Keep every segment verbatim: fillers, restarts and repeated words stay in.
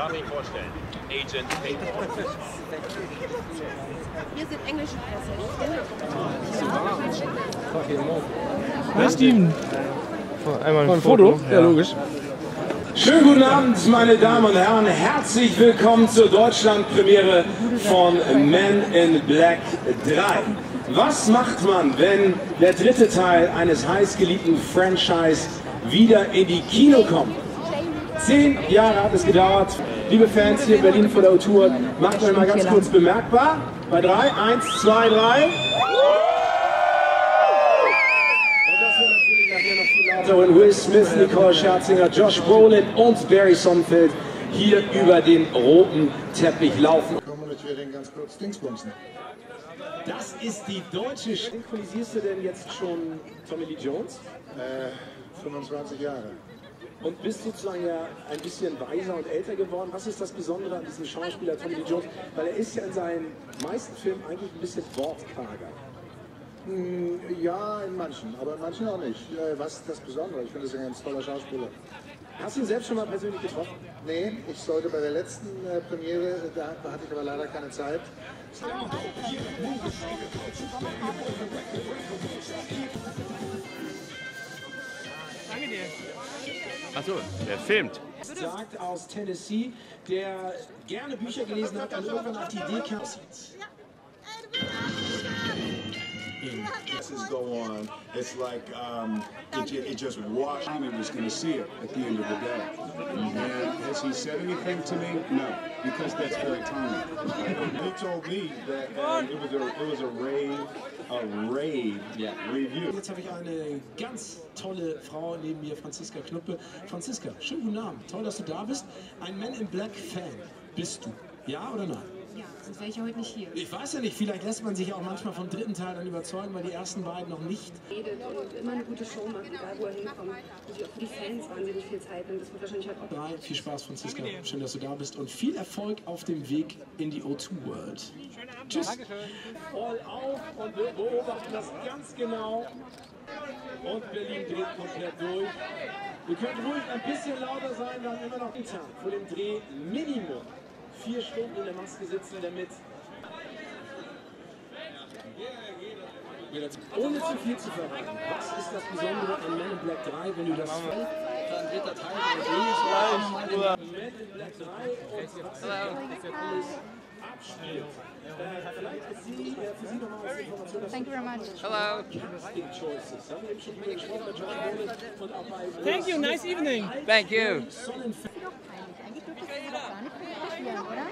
Darf ich vorstellen? Agent Paintball. Wir sind englische Presse. Hi Steven. Einmal ein Ein Foto? Foto? Ja, logisch. Schönen guten Abend, meine Damen und Herren. Herzlich willkommen zur Deutschland-Premiere von Men in Black drei. Was macht man, wenn der dritte Teil eines heißgeliebten Franchise wieder in die Kino kommt? Zehn Jahre hat es gedauert. Liebe Fans hier in Berlin vor der O-Tour, macht euch mal ganz kurz bemerkbar. Bei drei, eins, zwei, drei. Und Will Smith, Nicole Scherzinger, Josh Brolin und Barry Sonnenfeld hier über den roten Teppich laufen. Kommen und ich werde ganz kurz Dingsbumsen. Das ist die deutsche. Synchronisierst du denn jetzt schon Tommy Lee Jones? Äh, fünfundzwanzig Jahre. Und bist sozusagen ja ein bisschen weiser und älter geworden. Was ist das Besondere an diesem Schauspieler Tommy Lee Jones? Weil er ist ja in seinen meisten Filmen eigentlich ein bisschen wortkarger. Hm, ja, in manchen, aber in manchen auch nicht. Äh, was ist das Besondere? Ich finde, das ist ein ganz toller Schauspieler. Hast du ihn selbst schon mal persönlich getroffen? Nee, ich sollte bei der letzten äh, Premiere, da, da hatte ich aber leider keine Zeit. Danke dir. Achso, der filmt. Sagt aus Tennessee, der gerne Bücher gelesen hat und irgendwann auf die Idee kam. This is go on. It's like um, it, ju it just washed. Tommy was going to see it at the end of the day. And has he said anything to me? No, because that's very Tommy. He told me that um, it was a it was a rave, a rave yeah. review. Jetzt habe ich eine ganz tolle Frau neben mir, Franziska Knuppe. Franziska, schönen guten Abend. Toll, dass du da bist. Ein Men in Black Fan bist du. Ja oder nein? Ja, sonst wäre ich ja heute nicht hier. Ich weiß ja nicht, vielleicht lässt man sich auch manchmal vom dritten Teil dann überzeugen, weil die ersten beiden noch nicht. Redet und immer eine gute Show macht, egal wo er hinkommt. Und die auch für die Fans wahnsinnig viel Zeit nimmt. Das wird wahrscheinlich halt auch. Drei, viel Spaß, Franziska. Schön, dass du da bist und viel Erfolg auf dem Weg in die O zwei World. Tschüss. Dankeschön. All auf und wir beobachten das ganz genau. Und Berlin dreht komplett durch. Wir können ruhig ein bisschen lauter sein, wir haben immer noch den Tag vor dem Dreh Minimum. Vier Stunden in der Maske sitzen, damit ohne zu viel zu verraten. Was ist das Besondere an Men in Black drei, wenn du das dann dritter Teil des Drehs Men in Black drei und was alles abspielt. Vielleicht ist sie, für Sie nochmal als Information, Thank you very much. Hello. Casting Choices. Haben wir eben schon drüber gesprochen, mit Josh Brolin und auch bei Thank you, nice evening. Thank you. Sonnenfeld. Eigentlich dürfte es doch gar nicht fotografieren, oder?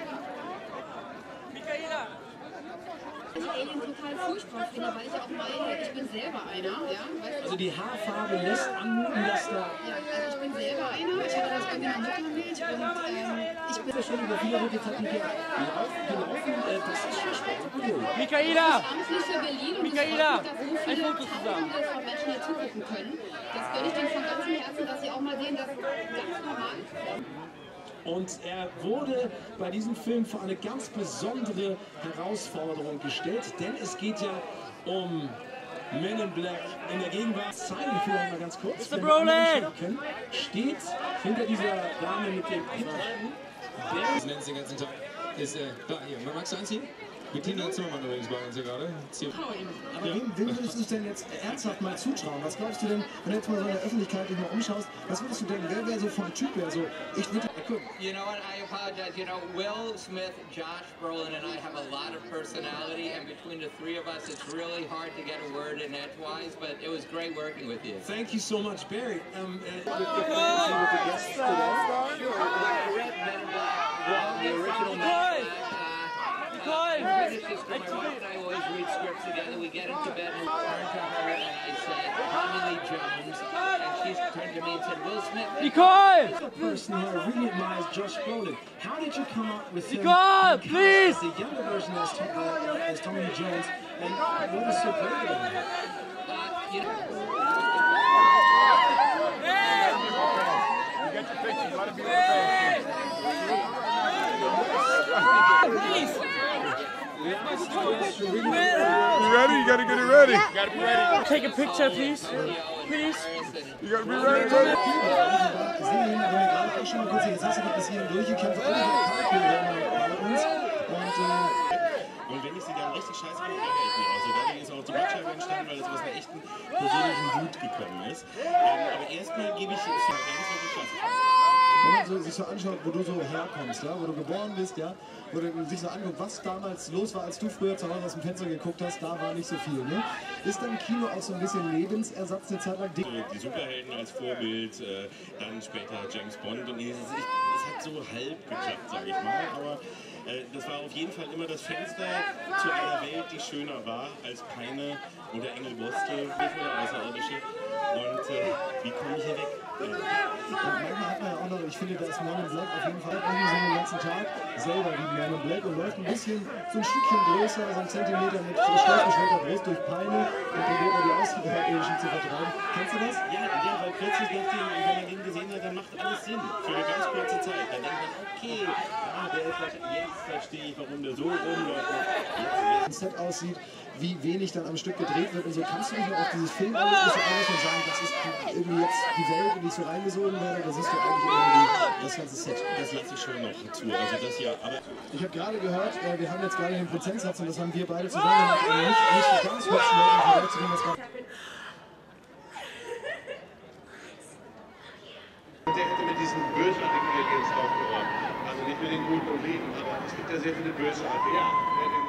Michaela. Ich Alien total furchtbar finde, weil ich auch meine, ich bin selber einer, ja? Weißt du? Also die Haarfarbe lässt anmuten, dass da... Ja, also ich bin selber einer, ich hatte das bei mir in der Muttermilch und ähm, ich bin... schon über viele rote Teppiche gelaufen, äh, das ist schon spektakulär. Michaela. Amtlich für Berlin und Michaela, ich freue mich, dass so ein viele Foto zusammen. Tausende von Menschen hier zugucken können. Das gönne ich denen von ganzem Herzen, dass sie auch mal sehen, dass ganz normal ist. Und er wurde bei diesem Film vor eine ganz besondere Herausforderung gestellt, denn es geht ja um Men in Black in der Gegenwart. Zeigen wir vielleicht mal ganz kurz. Mister Brolin! Steht hinter dieser Dame mit dem Eintreten. Das nennt den ganzen Tag. Ist, äh, da, hier, magst du anziehen? Bettina Zimmermann übrigens bei uns hier gerade. Aber wem, wem würdest du es denn jetzt ernsthaft mal zutrauen? Was glaubst du denn, wenn du jetzt mal so in der Öffentlichkeit dich mal umschaust, was würdest du denken, wer wäre so vom Typ her so, ich würde... You know what, I apologize, you know, Will Smith, Josh Brolin and I have a lot of personality, and between the three of us it's really hard to get a word in edgewise, but it was great working with you. Thank you so much, Barry. Um, uh, with the fans and with the guests today. Sure, I read Men in Black, well, the original Men in Black. I finished this for my wife and I always read scripts together. We get into bed and I turned to her and I said, Tommy Lee Jones. And she turned to me and said, Will Smith. Nicole! The person who I really admire is Josh Brolin. How did you come up with him? Nicole, please! The younger version as, Tom, uh, as Tommy Lee Jones. And what was so great about him? Uh, you know. You got your picture. You want to be with the Please! You ready? You gotta get it ready. You gotta be ready. Take a picture, please. please. You gotta be ready to sehen, wenn wir gerade auch schon mal kurz, jetzt hast du dich bis hierhin durchgekämpft, alle bei uns. Und, äh, und wenn ich sie dann richtig scheiße finde, ärgere ich mich auch. So, dadurch ist auch die Rückscheibe entstanden, weil das aus einer echten persönlichen Wut gekommen ist. Ähm, aber erstmal gebe ich es ganz wirklich Chance. Wenn man so, sich so anschaut, wo du so herkommst, ja, wo du geboren bist, ja, wo du sich so anguckt, was damals los war, als du früher zu Hause aus dem Fenster geguckt hast, da war nicht so viel, ne? Ist dann Kino auch so ein bisschen Lebensersatz eine Zeit lang? So, die Superhelden als Vorbild, äh, dann später James Bond und dieses, ich, es hat so halb geklappt, sage ich mal, aber äh, das war auf jeden Fall immer das Fenster zu einer Welt, die schöner war als Peine oder Engelwurste oder Außerirdische. Und äh, wie komme ich hier weg? Und manchmal hat man ja auch noch, ich finde, da ist Man in Black auf jeden Fall irgendwie so den ganzen Tag selber wie Man in Black und läuft ein bisschen so ein Stückchen größer, so ein Zentimeter mit schlechtgeschwellter Brust durch Peine und probiert mal die Außerirdischen zu vertreiben. Kennst du das? Ja, ja, weil plötzlich, nachdem, wenn man den gesehen hat, dann macht alles Sinn. Für eine ganz kurze Zeit. Dann denkt man, okay, ah, der ist, jetzt verstehe ich, warum der so rumläuft. Wie ein Set aussieht, wie wenig dann am Stück gedreht wird und so. Kannst du dich noch auf dieses Filmerlebnis so eines und sagen, das ist irgendwie jetzt die Welt, in die ich so reingesogen werde, oder siehst du eigentlich irgendwie das ganze Set? Das lasse ich schon noch zu, also das ja, aber... Ich habe gerade gehört, äh, wir haben jetzt gerade den Prozentsatz und das haben wir beide zusammen gemacht, um nicht, nicht so ganz kurz schnell im Vergleich zu dem, was gerade... Der hätte mit diesen bösartigen Aliens aufgehört. Also nicht mit den guten und lieben, aber es gibt ja sehr viele bösartige. Ja.